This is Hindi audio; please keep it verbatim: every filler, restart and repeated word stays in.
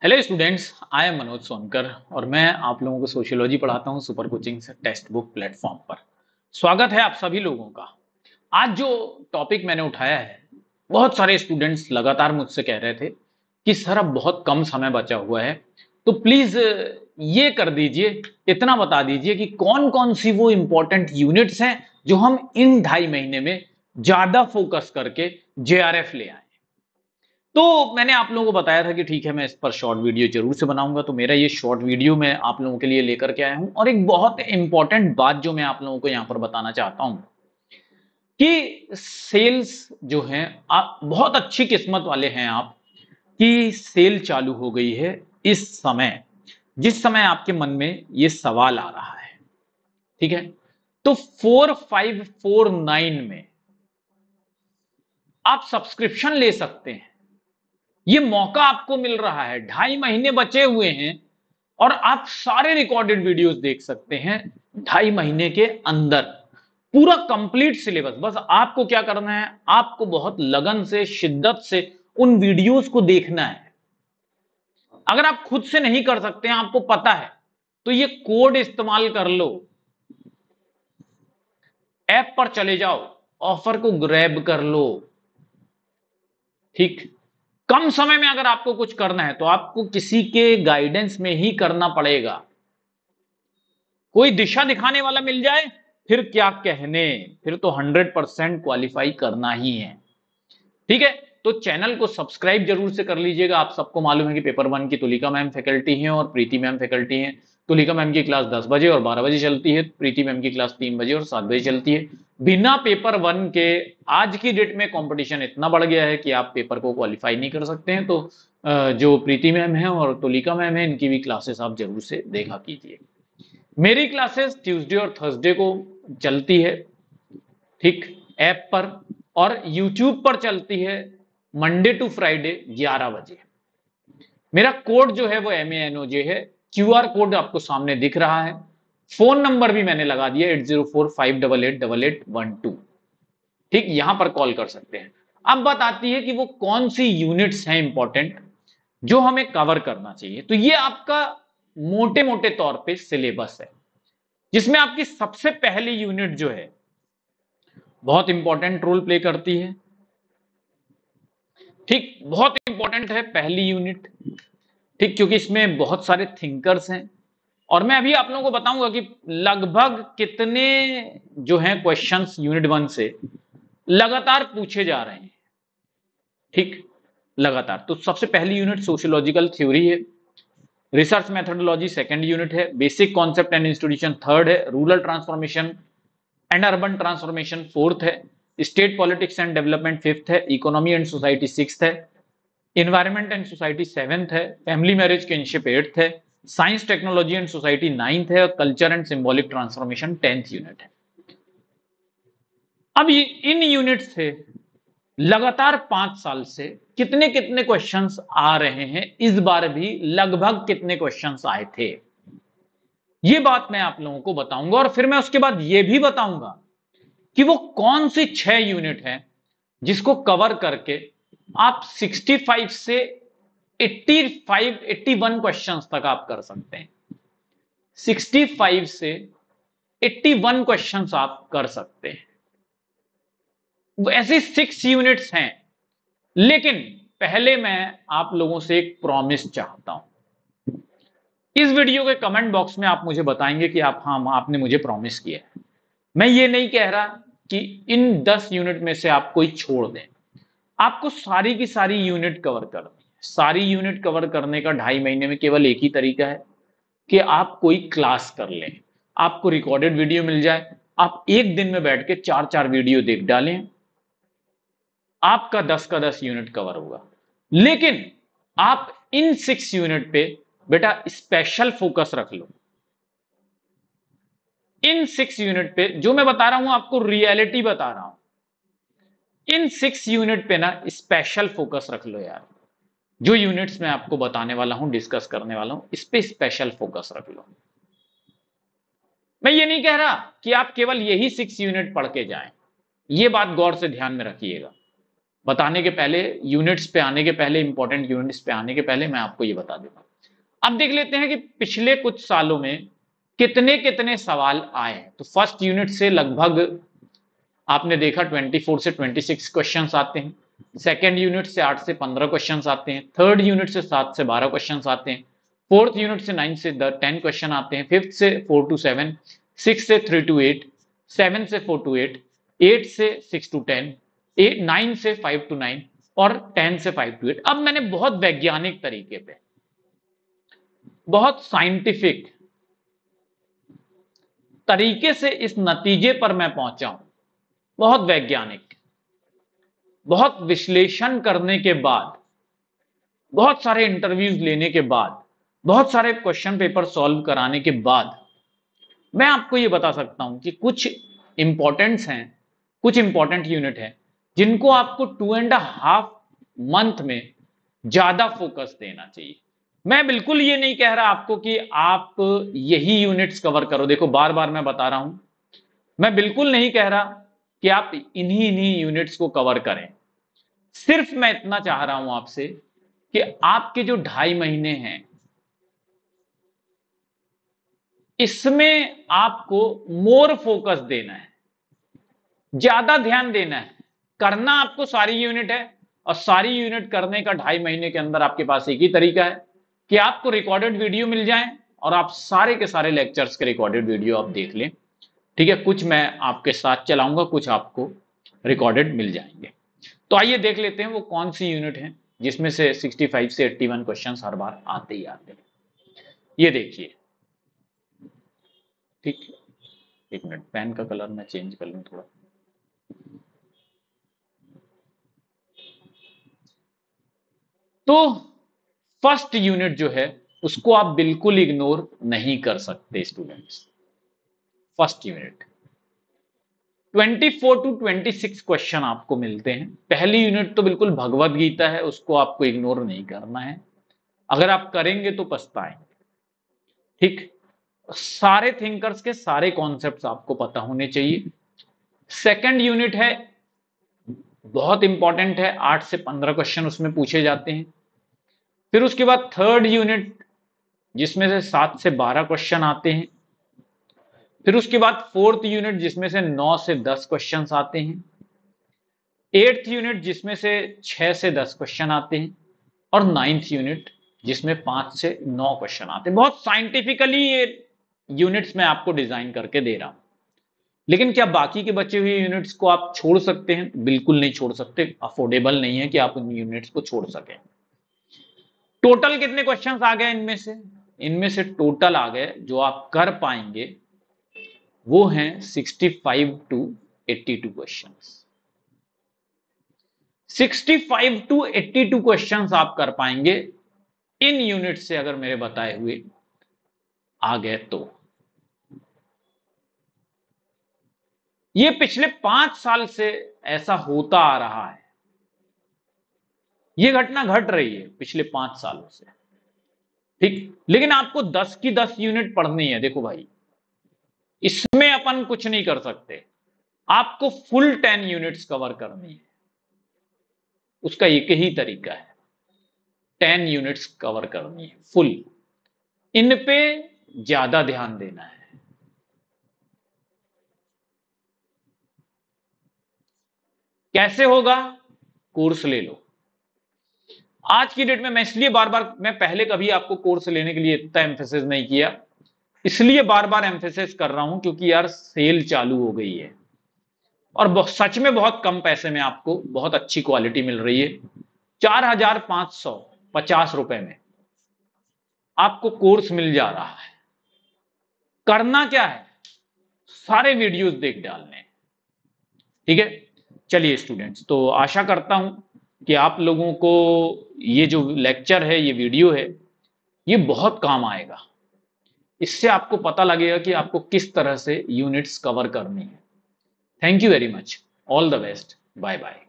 Hello students, I am Manoj Sonkar और मैं आप लोगों को सोशियोलॉजी पढ़ाता हूं सुपर कोचिंग से टेक्स्ट बुक प्लेटफॉर्म पर। स्वागत है आप सभी लोगों का। आज जो टॉपिक मैंने उठाया है, बहुत सारे स्टूडेंट्स लगातार मुझसे कह रहे थे कि सर अब बहुत कम समय बचा हुआ है, तो प्लीज ये कर दीजिए, इतना बता दीजिए कि कौन कौन सी वो इंपॉर्टेंट यूनिट्स हैं जो हम इन ढाई महीने में ज्यादा फोकस करके जेआरएफ ले आए। तो मैंने आप लोगों को बताया था कि ठीक है, मैं इस पर शॉर्ट वीडियो जरूर से बनाऊंगा। तो मेरा ये शॉर्ट वीडियो मैं आप लोगों के लिए लेकर के आया हूं और एक बहुत इंपॉर्टेंट बात जो मैं आप लोगों को यहां पर बताना चाहता हूं कि सेल्स जो हैं, आप बहुत अच्छी किस्मत वाले हैं आप कि सेल चालू हो गई है इस समय, जिस समय आपके मन में ये सवाल आ रहा है। ठीक है, तो फोर फाइव फोर नाइन में आप सब्सक्रिप्शन ले सकते हैं। ये मौका आपको मिल रहा है, ढाई महीने बचे हुए हैं और आप सारे रिकॉर्डेड वीडियोस देख सकते हैं ढाई महीने के अंदर, पूरा कंप्लीट सिलेबस। बस आपको क्या करना है, आपको बहुत लगन से, शिद्दत से उन वीडियोस को देखना है। अगर आप खुद से नहीं कर सकते हैं, आपको पता है, तो ये कोड इस्तेमाल कर लो, ऐप पर चले जाओ, ऑफर को ग्रैब कर लो। ठीक, कम समय में अगर आपको कुछ करना है तो आपको किसी के गाइडेंस में ही करना पड़ेगा। कोई दिशा दिखाने वाला मिल जाए फिर क्या कहने, फिर तो हंड्रेड परसेंट क्वालिफाई करना ही है। ठीक है, तो चैनल को सब्सक्राइब जरूर से कर लीजिएगा। आप सबको मालूम है कि पेपर वन की तुलिका मैम फैकल्टी हैं और प्रीति मैम फैकल्टी हैं। तुलिका मैम की क्लास दस बजे और बारह बजे चलती है, प्रीति मैम की क्लास तीन बजे और सात बजे चलती है। बिना पेपर वन के आज की डेट में कंपटीशन इतना बढ़ गया है कि आप पेपर को क्वालिफाई नहीं कर सकते हैं। तो जो प्रीति मैम है और तुलिका मैम है, इनकी भी क्लासेस आप जरूर से देखा कीजिए। मेरी क्लासेस ट्यूसडे और थर्सडे को चलती है, ठीक, ऐप पर, और यूट्यूब पर चलती है मंडे टू फ्राइडे ग्यारह बजे। मेरा कोड जो है वो एम ए एन ओ जे है, क्यूआर कोड आपको सामने दिख रहा है। फोन नंबर भी मैंने लगा दिया eight zero four five double eight double eight one two. ठीक, यहां पर कॉल कर सकते हैं। अब बात आती है कि वो कौन सी यूनिट्स हैं इंपॉर्टेंट जो हमें कवर करना चाहिए। तो ये आपका मोटे मोटे तौर पे सिलेबस है, जिसमें आपकी सबसे पहली यूनिट जो है बहुत इंपॉर्टेंट रोल प्ले करती है। ठीक, बहुत इंपॉर्टेंट है पहली यूनिट। ठीक, क्योंकि इसमें बहुत सारे थिंकर्स हैं और मैं अभी आप लोगों को बताऊंगा कि लगभग कितने जो हैं क्वेश्चंस यूनिट वन से लगातार पूछे जा रहे हैं। ठीक, लगातार। तो सबसे पहली यूनिट सोशियोलॉजिकल थ्योरी है, रिसर्च मेथोडोलॉजी सेकंड यूनिट है, basic concept and institution third है, rural transformation and urban transformation fourth है, state politics and development fifth है, इकोनॉमी एंड सोसाइटी सिक्स्थ है, इन्वायरमेंट एंड सोसाइटी सेवेंथ है, फैमिली मैरिज किनशिप एट्थ है, science technology and society ninth है और culture and symbolic transformation tenth unit है। अब इन यूनिट से लगातार पांच साल से कितने कितने क्वेश्चंस आ रहे हैं, इस बार भी लगभग कितने क्वेश्चंस आए थे, ये बात मैं आप लोगों को बताऊंगा। और फिर मैं उसके बाद ये भी बताऊंगा कि वो कौन सी छह यूनिट है जिसको कवर करके आप पैंसठ से पचासी इक्यासी क्वेश्चंस तक आप कर सकते हैं। पैंसठ से इक्यासी क्वेश्चंस आप कर सकते हैं। ऐसे सिक्स यूनिट्स हैं, लेकिन पहले मैं आप लोगों से एक प्रॉमिस चाहता हूं। इस वीडियो के कमेंट बॉक्स में आप मुझे बताएंगे कि आप, हाँ, आपने मुझे प्रॉमिस किया है। मैं ये नहीं कह रहा कि इन दस यूनिट में से आप कोई छोड़ दें, आपको सारी की सारी यूनिट कवर करनी है। सारी यूनिट कवर करने का ढाई महीने में केवल एक ही तरीका है कि आप कोई क्लास कर लें, आपको रिकॉर्डेड वीडियो मिल जाए, आप एक दिन में बैठ के चार चार वीडियो देख डालें, आपका दस का दस यूनिट कवर होगा। लेकिन आप इन सिक्स यूनिट पे बेटा स्पेशल फोकस रख लो। इन सिक्स यूनिट पे जो मैं बता रहा हूं आपको रियलिटी बता रहा हूं। इन सिक्स यूनिट पे ना स्पेशल फोकस रख लो यार। जो यूनिट्स मैं आपको बताने वाला हूं, डिस्कस करने वाला हूं, इस पे स्पेशल फोकस रख लो। मैं ये नहीं कह रहा कि आप केवल यही सिक्स यूनिट पढ़ के जाएं, ये बात गौर से ध्यान में रखिएगा। बताने के पहले, यूनिट्स पे आने के पहले, इंपॉर्टेंट यूनिट्स पे आने के पहले मैं आपको ये बता देता हूं। अब देख लेते हैं कि पिछले कुछ सालों में कितने कितने सवाल आए हैं। तो फर्स्ट यूनिट से लगभग आपने देखा चौबीस से छब्बीस क्वेश्चंस आते हैं, सेकेंड यूनिट से आठ से पंद्रह क्वेश्चंस आते हैं, थर्ड यूनिट से सात से बारह क्वेश्चंस आते हैं, फोर्थ यूनिट से नाइन से टेन क्वेश्चन आते हैं, फिफ्थ से फोर टू सेवन, सिक्स से थ्री टू एट, सेवन से फोर टू एट, एट से six to ten, eight nine से फाइव टू नाइन और टेन से फाइव टू एट। अब मैंने बहुत वैज्ञानिक तरीके पे, बहुत साइंटिफिक तरीके से इस नतीजे पर मैं पहुंचा हूं, बहुत वैज्ञानिक, बहुत विश्लेषण करने के बाद, बहुत सारे इंटरव्यूज लेने के बाद, बहुत सारे क्वेश्चन पेपर सॉल्व कराने के बाद मैं आपको यह बता सकता हूं कि कुछ इंपॉर्टेंट्स हैं, कुछ इंपॉर्टेंट यूनिट हैं जिनको आपको टू एंड हाफ मंथ में ज्यादा फोकस देना चाहिए। मैं बिल्कुल ये नहीं कह रहा आपको कि आप यही यूनिट्स कवर करो। देखो बार बार मैं बता रहा हूं, मैं बिल्कुल नहीं कह रहा कि आप इन्हीं इन्हीं यूनिट्स को कवर करें। सिर्फ मैं इतना चाह रहा हूं आपसे कि आपके जो ढाई महीने हैं इसमें आपको मोर फोकस देना है, ज्यादा ध्यान देना है। करना आपको सारी यूनिट है और सारी यूनिट करने का ढाई महीने के अंदर आपके पास एक ही तरीका है कि आपको रिकॉर्डेड वीडियो मिल जाए और आप सारे के सारे लेक्चर्स के रिकॉर्डेड वीडियो आप देख लें। ठीक है, कुछ मैं आपके साथ चलाऊंगा, कुछ आपको रिकॉर्डेड मिल जाएंगे। तो आइए देख लेते हैं वो कौन सी यूनिट है जिसमें से पैंसठ से इक्यासी क्वेश्चंस हर बार आते ही आते हैं। ये देखिए, ठीक, एक मिनट, पेन का कलर मैं चेंज कर लूं थोड़ा। तो फर्स्ट यूनिट जो है उसको आप बिल्कुल इग्नोर नहीं कर सकते स्टूडेंट्स। फर्स्ट यूनिट चौबीस टू छब्बीस क्वेश्चन आपको मिलते हैं। पहली यूनिट तो बिल्कुल भगवत गीता है, उसको आपको इग्नोर नहीं करना है, अगर आप करेंगे तो पछताएंगे। ठीक, सारे थिंकर्स के सारे कॉन्सेप्ट्स आपको पता होने चाहिए। सेकंड यूनिट है, बहुत इंपॉर्टेंट है, आठ से पंद्रह क्वेश्चन उसमें पूछे जाते हैं। फिर उसके बाद थर्ड यूनिट जिसमें से सात से बारह क्वेश्चन आते हैं। फिर उसके बाद फोर्थ यूनिट जिसमें से नौ से दस क्वेश्चंस आते हैं। एट्थ यूनिट जिसमें से छह से दस क्वेश्चन आते हैं और नाइन्थ यूनिट जिसमें पांच से नौ क्वेश्चन आते हैं। बहुत साइंटिफिकली ये यूनिट्स मैं आपको डिजाइन करके दे रहा हूं। लेकिन क्या बाकी के बचे हुए यूनिट्स को आप छोड़ सकते हैं? बिल्कुल नहीं छोड़ सकते, अफोर्डेबल नहीं है कि आप उन यूनिट्स को छोड़ सकें। टोटल कितने क्वेश्चंस आ गए इनमें से? इनमें से टोटल आ गए जो आप कर पाएंगे वो हैं पैंसठ टू बयासी क्वेश्चंस। पैंसठ टू बयासी क्वेश्चंस आप कर पाएंगे इन यूनिट से, अगर मेरे बताए हुए आ गए तो। ये पिछले पांच साल से ऐसा होता आ रहा है, ये घटना घट रही है पिछले पांच सालों से। ठीक, लेकिन आपको दस की दस यूनिट पढ़नी है। देखो भाई, इसमें अपन कुछ नहीं कर सकते, आपको फुल टेन यूनिट्स कवर करनी है। उसका एक ही तरीका है, टेन यूनिट्स कवर करनी है फुल। इन पे ज्यादा ध्यान देना है। कैसे होगा? कोर्स ले लो। आज की डेट में मैं इसलिए बार बार, मैं पहले कभी आपको कोर्स लेने के लिए इतना एम्फेसिस नहीं किया, इसलिए बार बार एम्फेसिस कर रहा हूं क्योंकि यार सेल चालू हो गई है और सच में बहुत कम पैसे में आपको बहुत अच्छी क्वालिटी मिल रही है। चार हजार पांच सौ पचास रुपए में आपको कोर्स मिल जा रहा है। करना क्या है? सारे वीडियोस देख डालने। ठीक है, चलिए स्टूडेंट्स, तो आशा करता हूं कि आप लोगों को ये जो लेक्चर है, ये वीडियो है, ये बहुत काम आएगा। इससे आपको पता लगेगा कि आपको किस तरह से यूनिट्स कवर करनी है। Thank you very much, all the best, bye bye.